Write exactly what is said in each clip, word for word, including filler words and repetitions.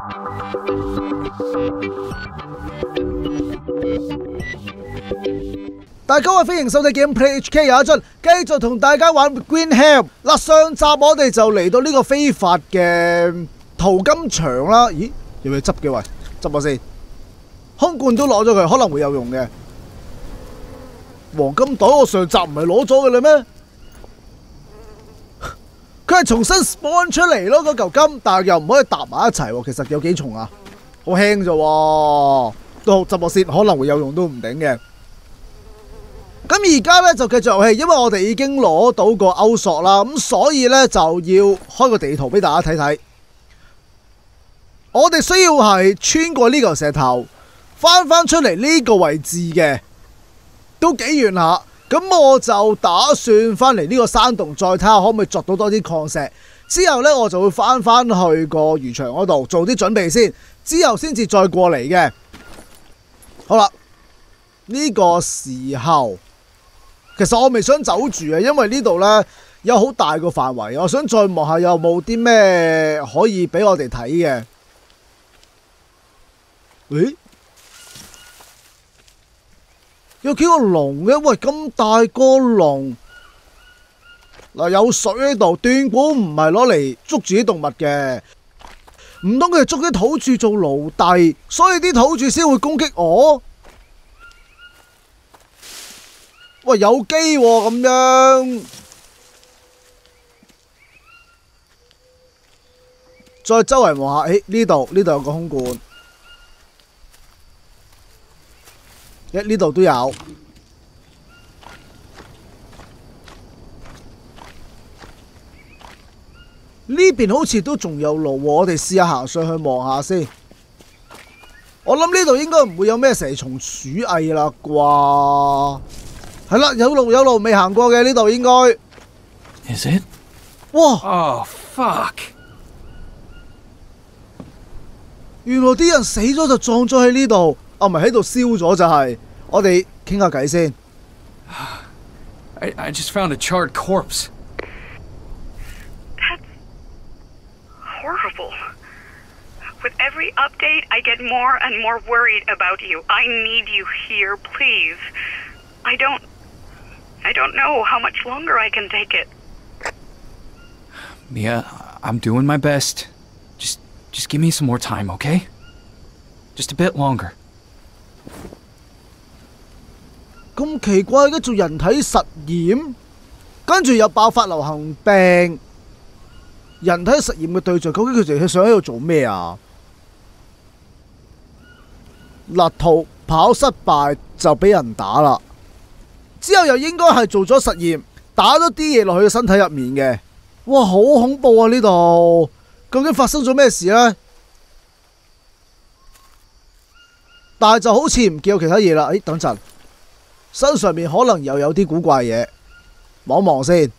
大家好，歡迎收睇 Gameplay H K 有一進，繼續同大家玩 Green Hell。嗱，上集我哋就嚟到呢個非法嘅淘金場啦。咦，有冇執嘅喂？執下先。空罐都攞咗佢，可能會有用嘅。黃金袋我上集唔係攞咗嘅啦咩？佢係重新 spawn 出嚟咯，嗰嚿金，但係又唔可以搭埋一齊。其實有幾重啊？好輕咋喎？都執我先，可能會有用都唔定嘅。咁而家咧就繼續遊戲，因為我哋已經攞到個歐索啦，咁所以咧就要開個地圖俾大家睇睇。我哋需要係穿過呢嚿石頭，翻翻出嚟呢個位置嘅，都幾遠下。咁我就打算翻嚟呢個山洞，再睇下可唔可以鑿到多啲礦石。之後咧我就會翻翻去個漁場嗰度做啲準備先，之後先至再過嚟嘅。好啦，呢個時候。其實我未想走住啊，因為呢度呢有好大個範圍，我想再望下有冇啲咩可以俾我哋睇嘅。誒，有幾個龍嘅？喂，咁大個龍嗱，有水喺度，斷估唔係攞嚟捉住啲動物嘅，唔通佢係捉啲土著做奴隸，所以啲土著先會攻擊我？喂，有機喎咁樣，再周圍望下，誒呢度呢度有個空罐，誒呢度都有，呢邊好似都仲有路喎，我哋試下行上去望下先。我諗呢度應該唔會有咩蛇蟲鼠蟻啦啩。係啦，有路有路未行過嘅呢度應該。 Is it？ 哇！ Oh fuck！ 原來啲人死咗就撞咗喺呢度，啊唔係喺度燒咗就係。我哋傾下偈先。 I I just found a charred corpse. That's horrible. With every update, I get more and more worried about you. I need you here, please. I don't. I don't know how much longer I can take it. Mia, I'm doing my best. Just, just give me some more time, okay? Just a bit longer. 咁奇怪嘅做人體實驗，跟住又爆發流行病。人體實驗嘅對象究竟佢哋想喺度做咩啊？嗱，逃跑失敗就俾人打啦。之後又應該係做咗實驗，打咗啲嘢落去身體入面嘅。哇，好恐怖啊！呢度究竟發生咗咩事呢？但係就好似唔見有其他嘢啦。誒，等陣，身上面可能又有啲古怪嘢，望一望先。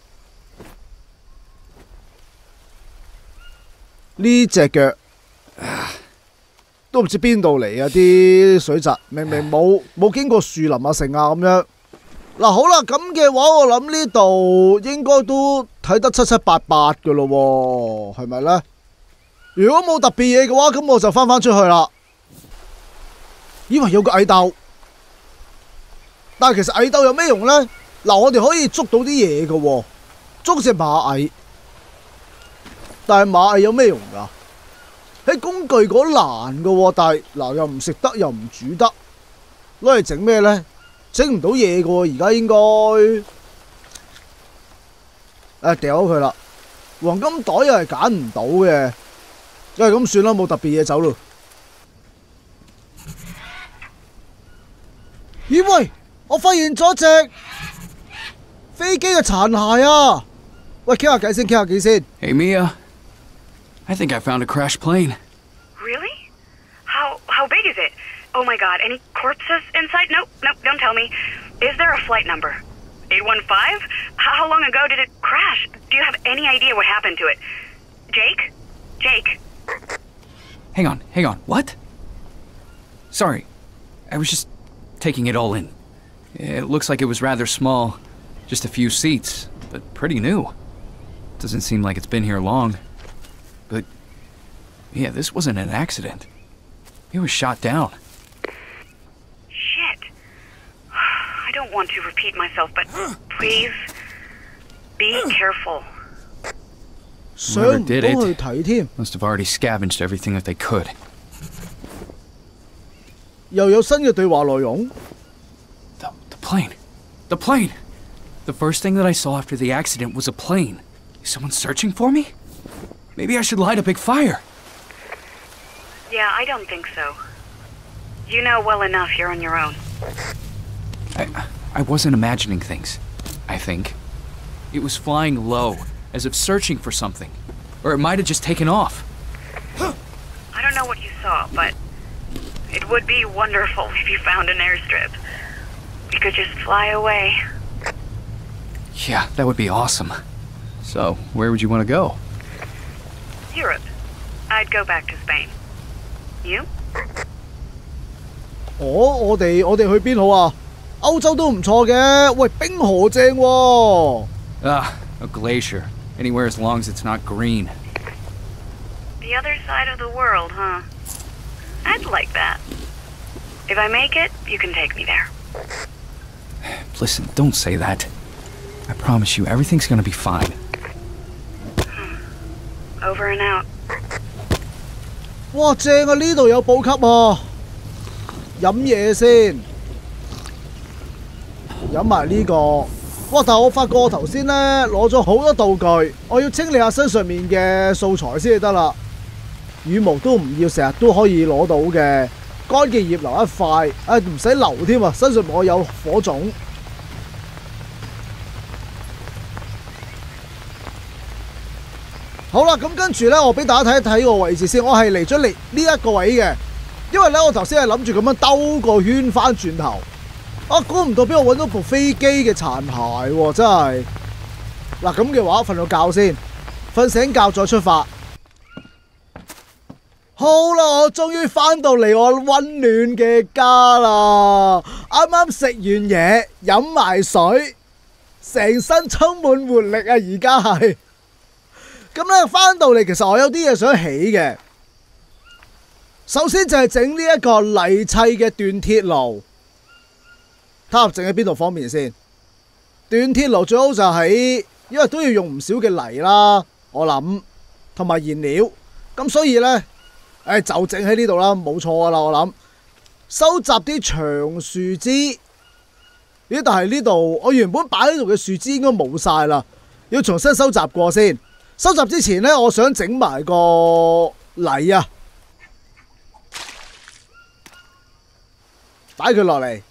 呢隻腳都唔知邊度嚟啊！啲水蛭明明冇冇經過樹林啊、城啊咁樣。嗱，好啦，咁嘅話我諗呢度應該都睇得七七八八嘅咯喎，係咪呢？如果冇特別嘢嘅話，咁我就翻返出去啦。以為有個蟻竇，但係其實蟻竇有咩用呢？嗱，我哋可以捉到啲嘢嘅喎，捉隻螞蟻，但係螞蟻有咩用㗎？喺工具嗰欄嘅喎，但係嗱又唔食得又唔煮得，攞嚟整咩呢？整唔到嘢嘅喎，而家應該誒掉咗佢啦。黃金袋又係揀唔到嘅，因為咁算啦，冇特別嘢走咯。咦喂！我發現咗隻飛機嘅殘骸啊！喂，傾下偈先，傾下偈先。 Hey Mia, I think I found a crashed plane. Really? How how big is it? Oh my god, any corpses inside? Nope, nope, don't tell me. Is there a flight number? eight one five? How long ago did it crash? Do you have any idea what happened to it? Jake? Jake? Hang on, hang on, what? Sorry, I was just taking it all in. It looks like it was rather small. Just a few seats, but pretty new. Doesn't seem like it's been here long. But Yeah, this wasn't an accident. He was shot down. Shit. I don't want to repeat myself, but please be careful. 上唔到 did it 去睇添， Must have already scavenged everything that they could. 又有新嘅對話內容。 The, the plane. The plane! The first thing that I saw after the accident was a plane. Is someone searching for me? Maybe I should light a big fire. Yeah, I don't think so. You know well enough you're on your own. I, I wasn't imagining things, I think. It was flying low, as if searching for something. Or it might have just taken off. I don't know what you saw, but it would be wonderful if you found an airstrip. We could just fly away. Yeah, that would be awesome. So, where would you want to go? Europe. I'd go back to Spain. You? 我我哋我哋去邊好啊？歐洲都唔錯嘅。喂，冰河正喎。 Ah, a glacier. Anywhere as long as it's not green. The other side of the world, huh? I'd like that. If I make it, you can take me there. Listen, don't say that. I promise you, everything's gonna be fine. Over and out. 哇，正啊！呢度有補給啊！飲嘢先，飲埋呢個。哇！但係我發覺我頭先咧攞咗好多道具，我要清理下身上面嘅素材先至得啦。羽毛都唔要，成日都可以攞到嘅。乾嘅葉留一塊，啊唔使留添啊！身上我有火種。好啦，咁跟住咧，我俾大家睇一睇個位置先。我係嚟咗嚟呢一個位嘅，因為咧我頭先係諗住咁樣兜個圈翻轉頭，啊估唔到俾我揾到部飛機嘅殘骸喎，真係。嗱咁嘅話，瞓個覺先，瞓醒覺再出發。好啦，我終於翻到嚟我溫暖嘅家啦！啱啱食完嘢，飲埋水，成身充滿活力啊！而家係。咁咧翻到嚟，其實我有啲嘢想起嘅。首先就係整呢一個泥砌嘅斷鐵爐，睇下整喺邊度方便先。斷鐵爐最好就喺，因為都要用唔少嘅泥啦，我諗，同埋燃料。咁所以咧，誒就整喺呢度啦，冇錯噶啦，我諗。收集啲長樹枝，咦？但係呢度我原本擺喺度嘅樹枝應該冇晒啦，要重新收集過先。收集之前呢，我想整埋個泥啊，擺佢落嚟，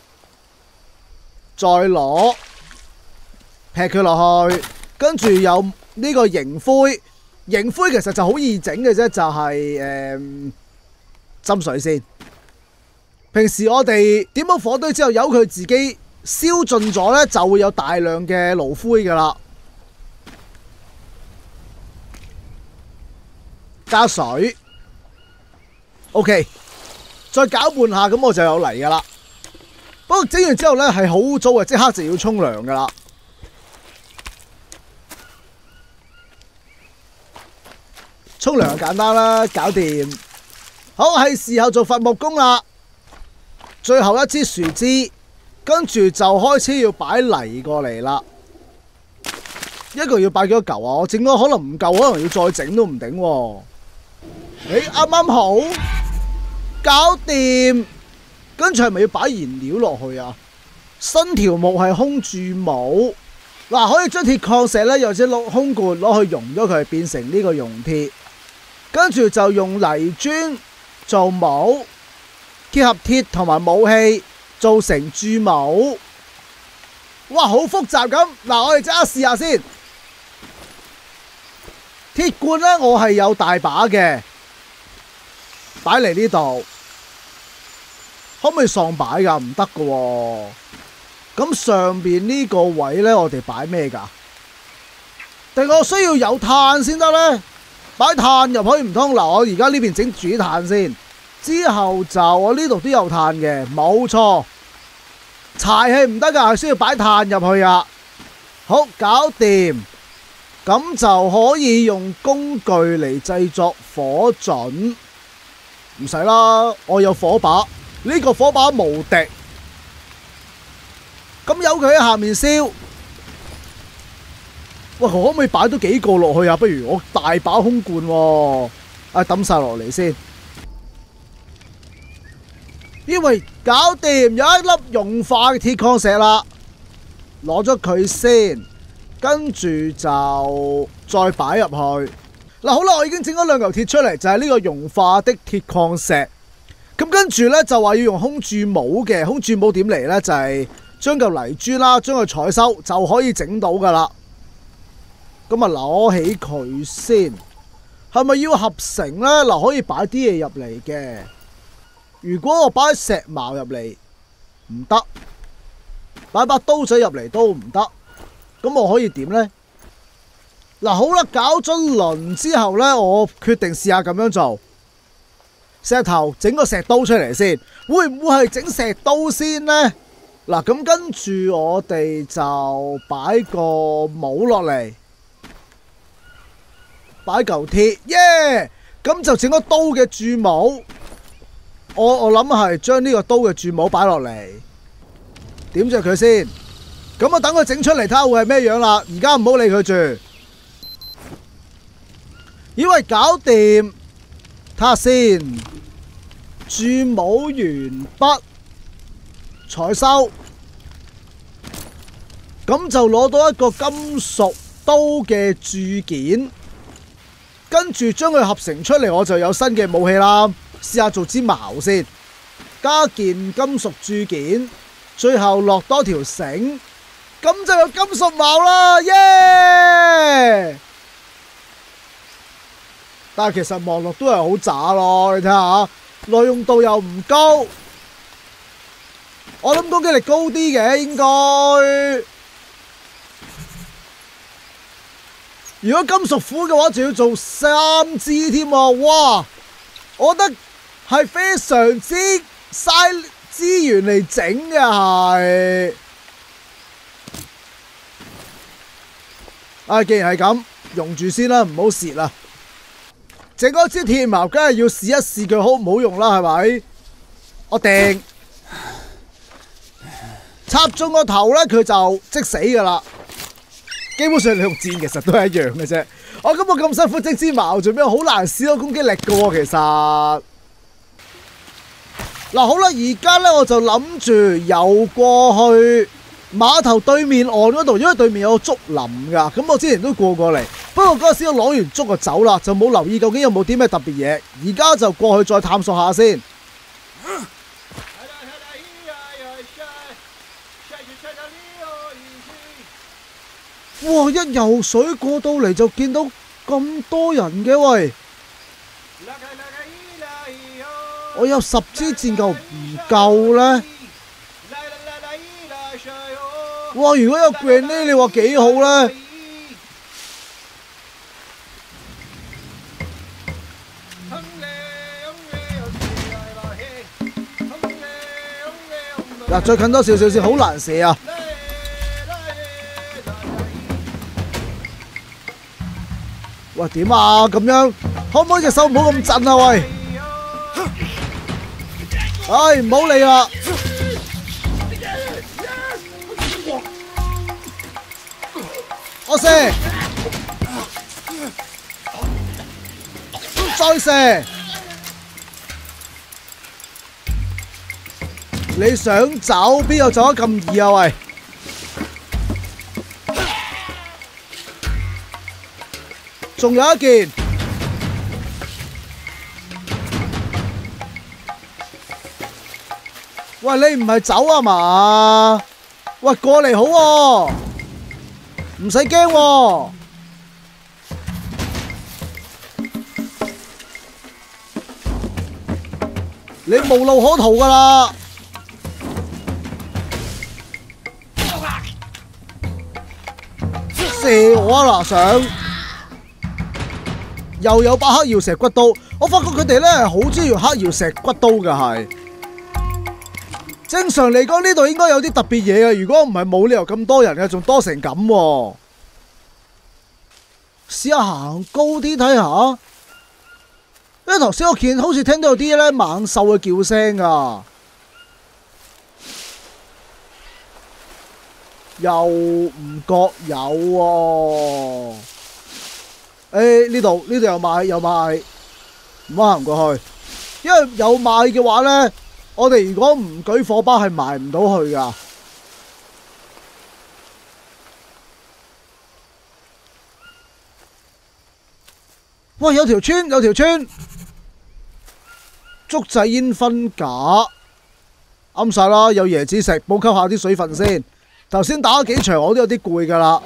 再攞劈佢落去，跟住有呢個凝灰，凝灰其實就好易整嘅啫，就係、是、誒斟水先。平時我哋點好火堆之後，由佢自己燒盡咗呢，就會有大量嘅爐灰噶啦。加水 ，OK， 再攪拌下，咁我就有泥噶啦。不過整完之後呢，係好污糟嘅，即刻就要沖涼噶啦。沖涼簡單啦，搞掂。好，係時候做伐木工啦。最後一支樹枝，跟住就開始要擺泥過嚟啦。一個要擺幾多嚿啊？我整咗可能唔夠，可能要再整都唔頂喎。誒啱啱好，搞掂。跟住係咪要擺燃料落去啊？新條木係空注木，嗱可以將鐵礦石咧，又或者攞空罐攞去溶咗佢，變成呢個熔鐵。跟住就用泥磚做模，結合鐵同埋武器做成注模。哇，好複雜咁。嗱，我哋即刻試下先。鐵罐咧，我係有大把嘅，擺嚟呢度，可唔可以喪擺㗎？唔得㗎喎。咁上邊呢個位咧，我哋擺咩㗎？定我需要有炭先得咧？擺炭入去唔通？嗱，我而家呢邊整煮炭先，之後就我呢度都有炭嘅，冇錯。柴係唔得㗎，係需要擺炭入去啊。好，搞掂。 咁就可以用工具嚟製作火準。唔使啦，我有火把，呢個火把無敵。咁由佢喺下面燒。喂，可唔可以擺多幾個落去啊？不如我大把空罐喎，啊抌晒落嚟先。因為搞掂，有一粒融化嘅鐵礦石啦，攞咗佢先，跟住就再擺入去。嗱，好啦，我已經整咗兩嚿鐵出嚟，就係呢個融化的鐵礦石。咁跟住呢，就話要用空注模嘅，空注模點嚟呢？就係將嚿泥磚啦，將佢採收就可以整到噶啦。咁啊，攞起佢先，係咪要合成呢？嗱，可以擺啲嘢入嚟嘅。如果我擺石矛入嚟，唔得；擺把刀仔入嚟都唔得。咁我可以點呢？嗱，好啦，搞咗輪之後呢，我決定試下咁樣做。石頭整個石刀出嚟先，會唔會係整石刀先呢？嗱，咁跟住我哋就擺個帽落嚟，擺嚿鐵，耶！咁就整個刀嘅注帽。我我諗係將呢個刀嘅注帽擺落嚟，點着佢先。咁我等佢整出嚟睇下會係咩樣啦。而家唔好理佢住。以為搞掂，睇下先。注帽完畢，採收。咁就攞到一個金屬刀嘅鑄件，跟住將佢合成出嚟，我就有新嘅武器啦。試下做支矛先，加件金屬鑄件，最後落多條繩，咁就有金屬矛啦，耶！但係其實望落都係好渣咯，你睇下，耐用度又唔高，我諗攻擊力高啲嘅應該。如果金屬斧嘅話，就要做三支添喎，哇！我覺得係非常之嘥資源嚟整嘅係。啊，既然係咁，用住先啦，唔好蝕啦。整嗰支鐵矛，梗係要試一試佢好唔好用啦，係咪？我定插中個頭咧，佢就即死噶啦。基本上你用箭其實都係一樣嘅啫。我今日咁辛苦整支矛，做咩好難試到攻擊力嘅喎？其實嗱，好啦，而家咧我就諗住游過去碼頭對面岸嗰度，因為對面有個竹林㗎。咁我之前都過過嚟，不過嗰陣時我攞完竹就走啦，就冇留意究竟有冇啲咩特別嘢。而家就過去再探索下先。哇！一游水過到嚟就見到咁多人嘅喂，我有十支箭夠唔夠呢？哇！如果有 grenade 你話幾好呢？嗱，再近多少少先，好難射啊！喂，點啊？咁樣可唔可以隻手唔好咁震啊？喂！唉，唔好理啦。我射，再射。你想走邊有走得咁易啊？喂！仲有一件，喂，你唔係走啊嘛？喂，過嚟好喎，唔使驚喎。你無路可逃㗎啦！射我啊嗱，想！又有把黑曜石骨刀，我發覺佢哋咧係好中意用黑曜石骨刀嘅係。正常嚟講呢度應該有啲特別嘢嘅，如果唔係冇理由咁多人嘅，仲多成咁喎。 試下行高啲睇下，因為頭先我見好似聽到有啲咧猛獸嘅叫聲啊，又唔覺有喎、啊。誒呢度呢度有買有買，唔好行過去，因為有買嘅話咧，我哋如果唔舉火把係埋唔到去噶。喂，有條村有條村，竹仔煙熏架，啱晒啦，有椰子食，補給下啲水分先。頭先打咗幾場，我都有啲攰噶啦。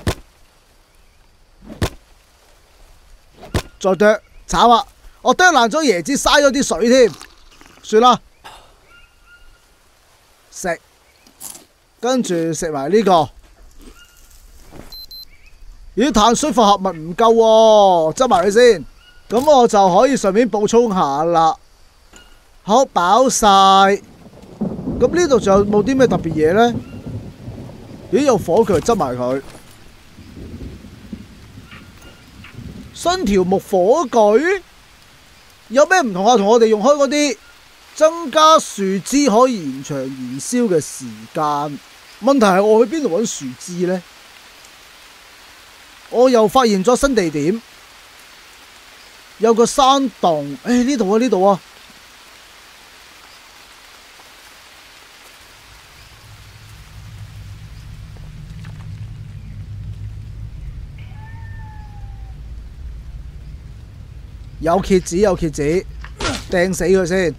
再剁，慘啊！我剁爛咗椰子，嘥咗啲水添，算啦。食，跟住食埋呢個。咦，碳水化合物唔夠喎，執埋佢先。咁我就可以順便補充下啦。好，飽晒。咁呢度仲有冇啲咩特別嘢呢？咦，有火炬，執埋佢。新條木火炬有咩唔同啊？同我哋用開嗰啲增加樹枝可以延長燃燒嘅時間。問題係我去邊度揾樹枝呢？我又發現咗新地點。有個山洞，誒呢度啊呢度啊，有蝎子有蝎子，掟死佢先。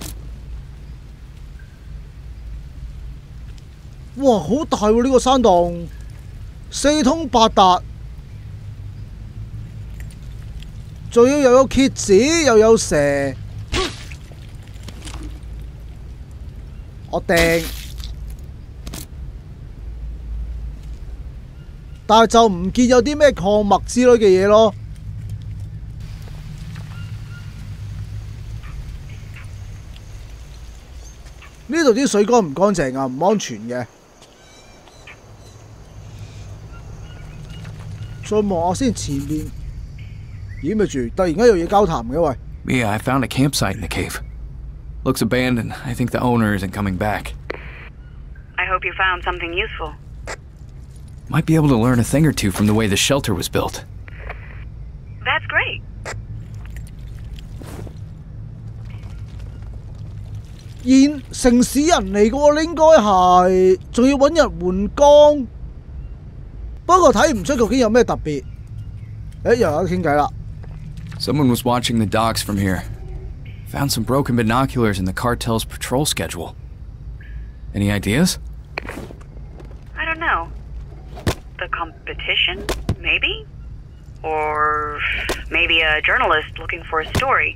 哇，好大喎呢個山洞，四通八達。仲要又有蝎子又有蛇，我掟，但係就唔見有啲咩礦物之類嘅嘢咯。呢度啲水乾唔乾淨啊？唔安全嘅。再望下先前面。咦，咪住！突然間有嘢交談嘅喂。 Mia, I found a campsite in the cave. Looks abandoned. I think the owner isn't coming back. I hope you found something useful. Might be able to learn a thing or two from the way the shelter was built. That's great. 現城市人嚟嘅喎，應該係，仲要揾人換光。不過睇唔出究竟有咩特別。誒，又有得傾偈啦。 Someone was watching the docks from here. Found some broken binoculars in the cartel's patrol schedule. Any ideas? I don't know. The competition, maybe? Or maybe a journalist looking for a story.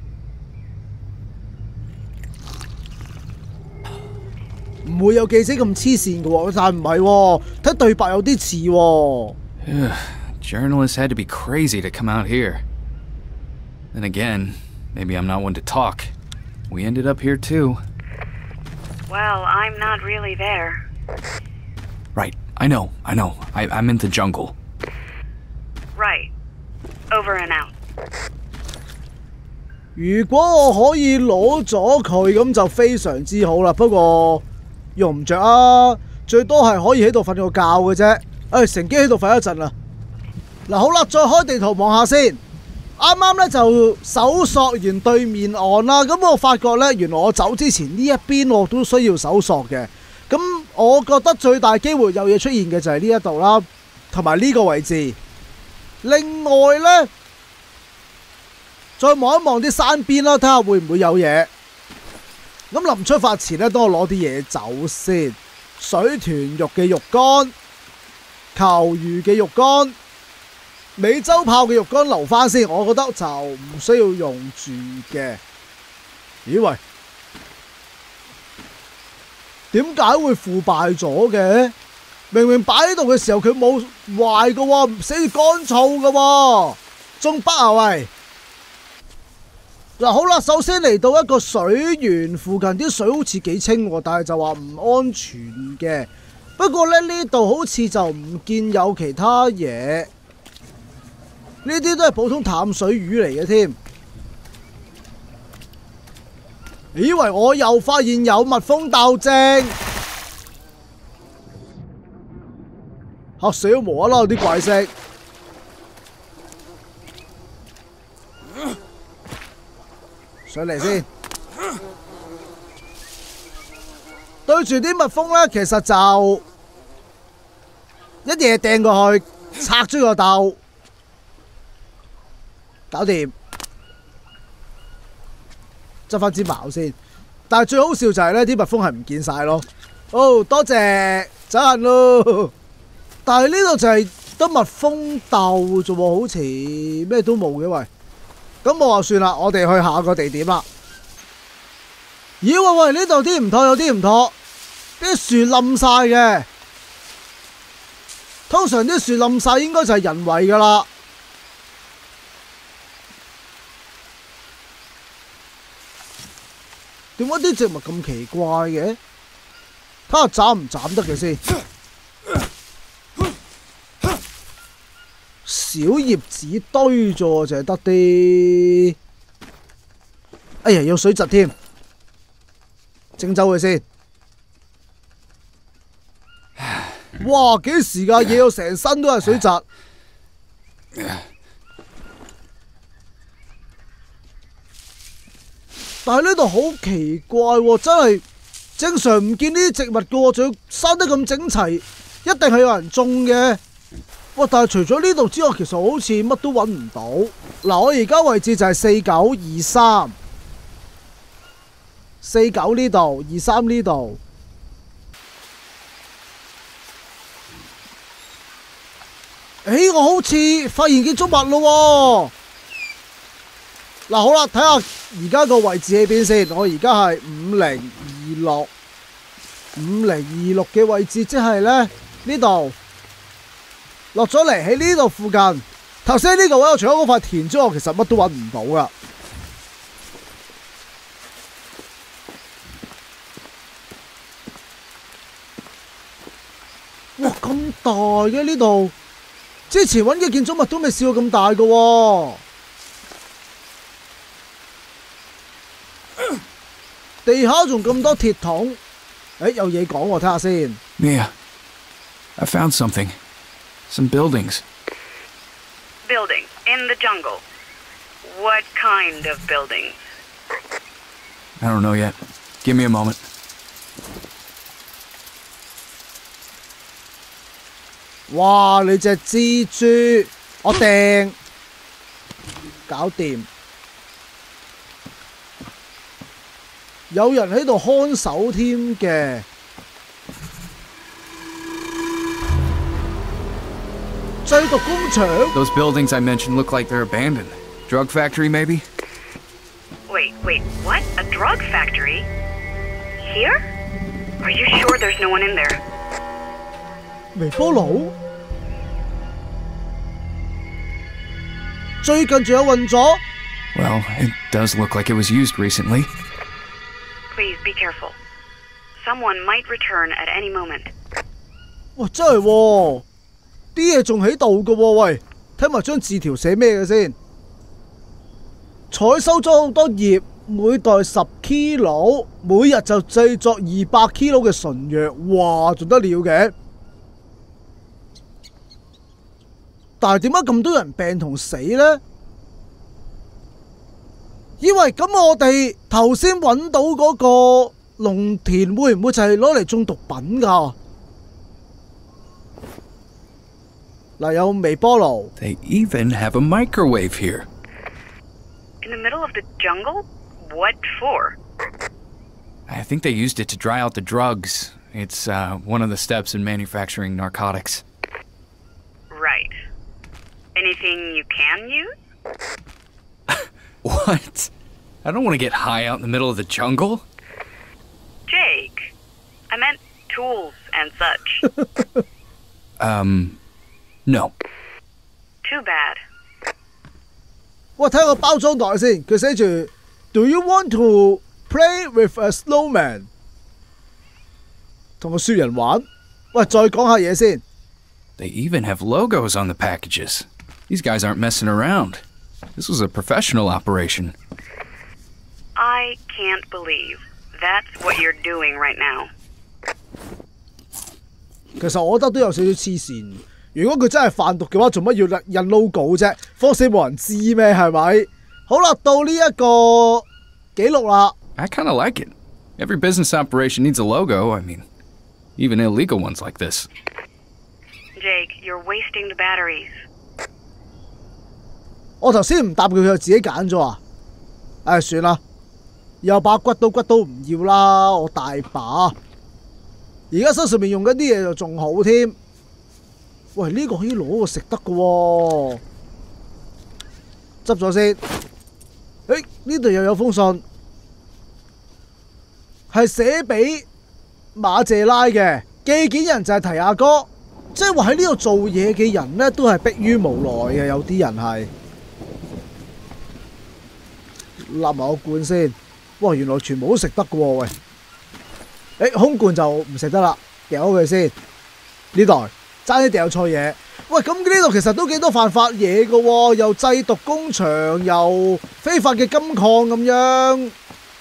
唔會有記者咁黐線嘅喎，但唔係喎，睇對白有啲似喎。 Journalists had to be crazy to come out here. Then again, maybe I'm not one to talk. We ended up here too. Well, I'm not really there. Right, I know, I know. I, I'm in the jungle. Right. Over and out. 如果我可以攞咗佢，咁就非常之好啦。不過用唔着啊，最多係可以喺度瞓個覺嘅啫。誒，乘機喺度瞓一陣啦。嗱，好啦，再開地圖望下先。啱啱咧就搜索完對面岸啦，咁我發覺咧，原來我走之前呢一邊我都需要搜索嘅。咁我覺得最大機會有嘢出現嘅就係呢一度啦，同埋呢個位置。另外咧，再望一望啲山邊啦，睇下會唔會有嘢。咁臨出發前咧，等我攞啲嘢走先。水豚肉嘅肉乾、球魚嘅肉乾。美洲豹嘅肉乾留翻先，我覺得就唔需要用住嘅。咦喂，點解會腐敗咗嘅？明明擺喺度嘅時候佢冇壞嘅喎，寫住乾燥嘅喎，仲北啊喂！嗱好啦，首先嚟到一個水源附近，啲水好似幾清喎，但係就話唔安全嘅。不過咧呢度好似就唔見有其他嘢。 呢啲都係普通淡水魚嚟嘅添。以為我又發現有蜜蜂鬥精，嚇死都無啦啦有啲怪聲。上嚟先，對住啲蜜蜂咧，其實就一嘢掟過去，拆咗個竇，搞掂。執翻支矛先，但係最好笑就係呢啲蜜蜂係唔見晒咯。哦，多謝，走人咯。但係呢度就係得蜜蜂竇啫喎，好似咩都冇嘅喂。咁我話算啦，我哋去下個地點啦。咦喂喂，呢度啲唔妥，有啲唔妥，啲樹冧晒嘅。通常啲樹冧晒應該就係人為噶啦。點解啲植物咁奇怪嘅？睇下斬唔斬得嘅先。小葉子堆咗，就係得啲。哎呀，有水蛭添，整走佢先。哇！幾時㗎？嘢到成身都係水蛭。但係呢度好奇怪喎，真係正常唔見呢啲植物嘅喎，仲要生得咁整齊，一定係有人種嘅。哇！但係除咗呢度之外，其實我好似乜都揾唔到。嗱，我而家位置就係四九二三，四九呢度，二三呢度。誒，我好似發現建築物咯喎！嗱，好啦，睇下而家個位置喺邊先。我而家係五零二六，五零二六嘅位置，即係咧呢度落咗嚟喺呢度附近。頭先呢個位我除咗嗰塊田之外，其實乜都揾唔到噶。哇，咁大嘅呢度！之前揾嘅建築物都未試過咁大噶喎。地下仲咁多鐵桶，誒有嘢講喎，睇下先。 Mia, I found something. Some buildings. Buildings in the jungle. What kind of buildings? I don't know yet. Give me a moment. 哇！你隻蜘蛛，我掟，搞掂。有人喺度看守添嘅。製毒工場。 Those buildings I mentioned look like they're abandoned. Drug factory, maybe? Wait, wait, what? A drug factory? Here? Are you sure there's no one in there? 微波爐？最近仲有運作？ Well, it does look like it was used recently. Please be careful. Someone might return at any moment. 哇，真係喎，啲嘢仲喺度㗎喎。喂，睇埋張字條寫咩嘅先？採收咗好多葉，每袋十 kilo， 每日就製作二百 kilo 嘅純藥。哇，仲得了嘅！但係點解咁多人病同死呢？以為咁我哋頭先揾到嗰個農田會唔會就係攞嚟種毒品㗎？嗱，有微波爐。 They even have a microwave here. In the middle of the jungle? What for? I think they used it to dry out the drugs. It's uh, one of the steps in manufacturing narcotics. Right. Anything you can use? What? I don't want to get high out in the middle of the jungle. Jake, I meant tools and such. Um, no. Too bad. 我睇個包裝袋先，佢寫住 Do you want to play with a snowman？ 同個雪人玩。喂，再講下嘢先。 They even have logos on the packages. These guys aren't messing around. This was a professional operation. I can't believe that's what you're doing right now. 其實我覺得都有少少黐線。如果佢真係販毒嘅話，做乜要印 logo 啫？慌死冇人知咩？係咪？好啦，到呢一個記錄啦。 I kind of like it. Every business operation needs a logo. I mean, even illegal ones like this. Jake, you're wasting the batteries. 我頭先唔答佢，佢就自己揀咗啊！唉，算啦，有把骨刀骨刀唔要啦，我大把。而家身上面用緊啲嘢就仲好添。喂，呢、這個可以攞個食得嘅喎，執咗先。誒，呢度又有封信，係寫俾馬謝拉嘅，寄件人就係提亞哥，即係話喺呢度做嘢嘅人呢，都係迫於無奈嘅，有啲人係。立埋個罐先，哇！原來全部都食得嘅喎，喂！誒，空罐就唔食得啦，掉咗佢先。呢袋爭啲掉錯嘢，喂！咁呢度其實都幾多犯法嘢嘅喎，又製毒工場，又非法嘅金礦咁樣。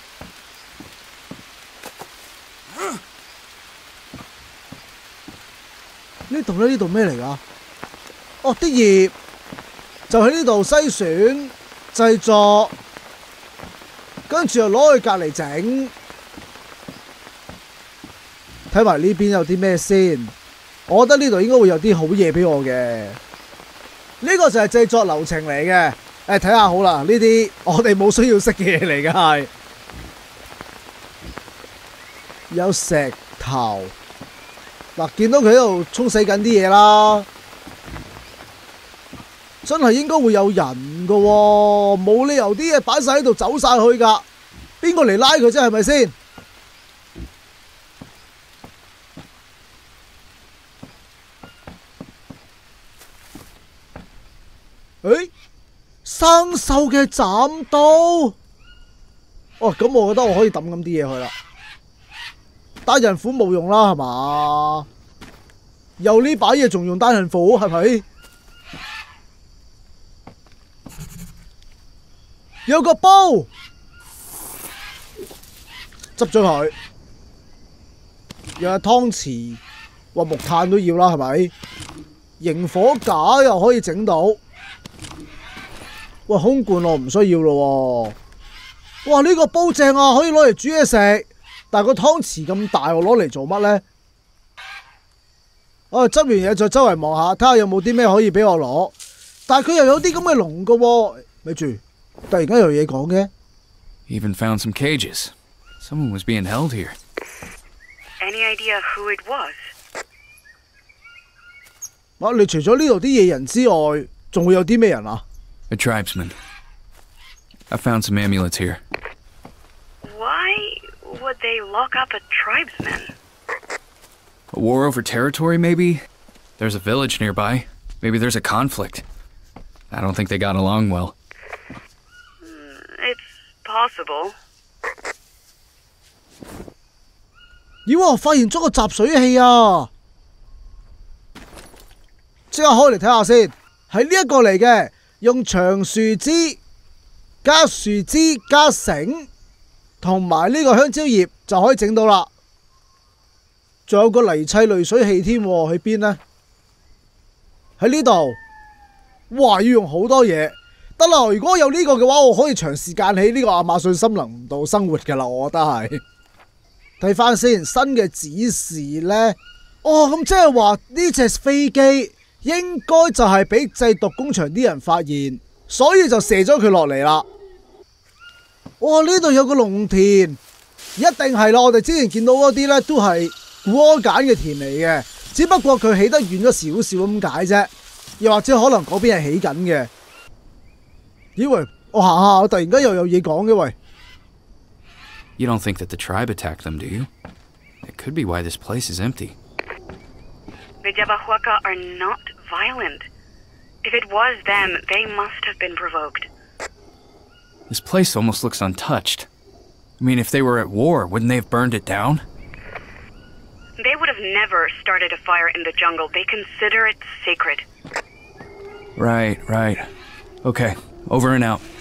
呢度咧，呢度咩嚟㗎？哦，啲葉就喺呢度篩選製作。跟住又攞去隔離整，睇埋呢邊有啲咩先。我覺得呢度應該會有啲好嘢俾我嘅。呢個就係製作流程嚟嘅。誒，睇下好啦，呢啲我哋冇需要識嘅嘢嚟嘅係。有石頭，嗱，見到佢喺度沖洗緊啲嘢啦。真係應該會有人㗎喎，冇理由啲嘢擺晒喺度走晒去㗎。邊個嚟拉佢啫？係咪先？誒，生鏽嘅斬刀。哦，咁我覺得我可以抌咁啲嘢去啦。單刃斧冇用啦，係嘛？又呢把嘢仲用單刃斧，係咪？有個煲，執咗佢。有湯匙，哇木炭都要啦，係咪？螢火架又可以整到。喂，空罐我唔需要咯喎。哇，呢個煲正啊，可以攞嚟煮嘢食。但係個湯匙咁大，我攞嚟做乜呢？我執完嘢再周圍望下，睇下有冇啲咩可以俾我攞。但係佢又有啲咁嘅籠㗎喎，咪住。突然間有嘢講嘅。 Even found some cages. Someone was being held here. Any idea who it was? 啊！你除咗呢度啲野人之外，仲會有啲咩人啊 A tribesman. I found some amulets here. Why would they lock up a tribesman? A war over territory, maybe? There's a village nearby. Maybe there's a conflict. I don't think they got along well. It's possible. 咦喎！發現咗個集水器啊！即刻開嚟睇下先，係呢一個嚟嘅，用長樹枝加樹枝加繩同埋呢個香蕉葉就可以整到啦。仲有個泥砌濾水器添喎，喺邊呢？喺呢度。哇！要用好多嘢。得啦，如果有呢個嘅話，我可以長時間喺呢個亞馬遜森林度生活㗎啦，我覺得係。睇翻先，新嘅指示呢？哦，咁即係話呢隻飛機應該就係俾製毒工場啲人發現，所以就射咗佢落嚟啦。哇！呢度有個農田，一定係啦。我哋之前見到嗰啲呢都係古柯鹼嘅田嚟嘅，只不過佢起得遠咗少少咁解啫。又或者可能嗰邊係起緊嘅。咦喂，我行下，我突然間又有嘢講嘅喂。 You don't think that the tribe attacked them, do you? It could be why this place is empty. The Jabahuaca are not violent. If it was them, they must have been provoked. This place almost looks untouched. I mean, if they were at war, wouldn't they have burned it down? They would have never started a fire in the jungle. They consider it sacred. Right, right. Okay, over and out.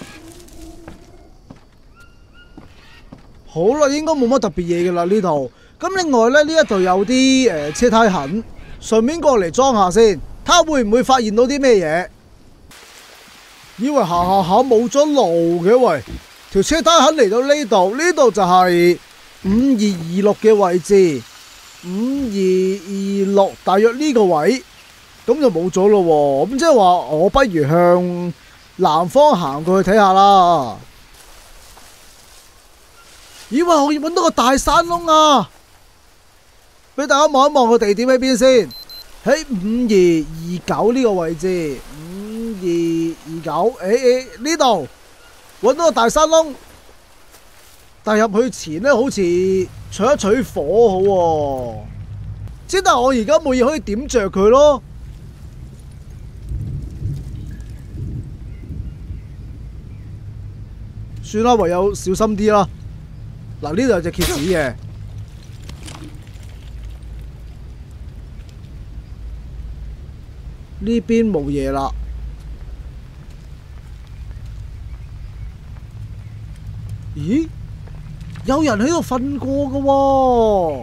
好啦，應該冇乜特別嘢㗎啦呢度。咁另外咧，呢一度有啲誒、呃、車胎痕，順便過嚟裝下先，睇下會唔會發現到啲咩嘢。以為行下下冇咗路嘅喂，條車胎痕嚟到呢度，呢度就係五二二六嘅位置，五二二六大約呢個位，咁就冇咗咯喎。咁即係話我不如向南方行過去睇下啦。以為我要揾到個大山窿啊！俾大家望一望個地點喺邊先，喺五二二九呢個位置，五二二九，誒誒呢度揾到個大山窿，但係入去前呢，好似取一取火好喎、啊，之但係我而家冇嘢可以點着佢咯。算啦，唯有小心啲啦。嗱，呢度有隻蠍子嘅，呢邊冇嘢啦。咦？有人喺度瞓過㗎喎，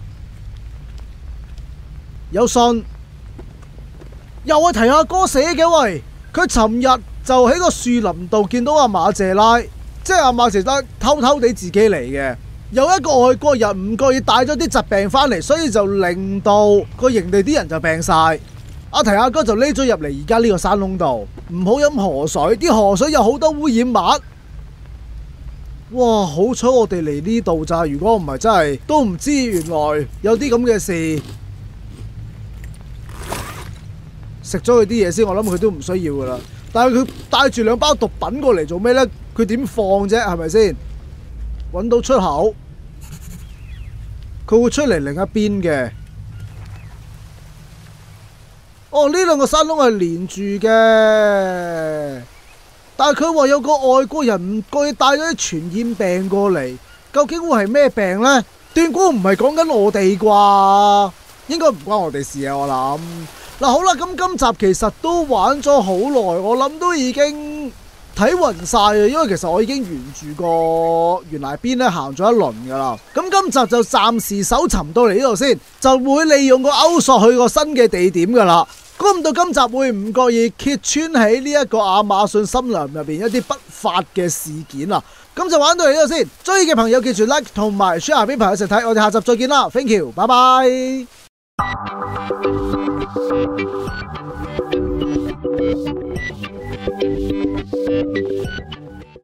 有信，又係提阿哥寫嘅喂。佢尋日就喺個樹林度見到阿馬謝拉。即係阿馬謝拉偷偷地自己嚟嘅，有一個外國人唔覺意帶咗啲疾病返嚟，所以就令到個營地啲人就病晒。阿提阿哥就匿咗入嚟而家呢個山窿度，唔好飲河水，啲河水有好多污染物。哇！好彩我哋嚟呢度咋，如果唔係真係都唔知原來有啲咁嘅事。食咗佢啲嘢先，我諗佢都唔需要噶啦。但係佢帶住兩包毒品過嚟做咩呢？佢點放啫？係咪先？揾到出口，佢會出嚟另一邊嘅。哦，呢兩個山窿係連住嘅，但係佢話有個外國人唔覺意帶咗啲傳染病過嚟，究竟會係咩病呢？斷估唔係講緊我哋啩？應該唔關我哋事啊！我諗嗱，好啦，咁今集其實都玩咗好耐，我諗都已經睇暈晒啊！因為其實我已經沿住個懸崖邊咧行咗一輪噶啦。咁今集就暫時搜尋到嚟呢度先，就會利用個勾索去個新嘅地點噶啦。估唔到今集會唔覺意揭穿喺呢一個亞馬遜森林入邊一啲不法嘅事件啊！咁就玩到嚟呢度先。中意嘅朋友記住 like 同埋 share 俾朋友一齊睇。我哋下集再見啦 ，thank you，拜拜。Thank you.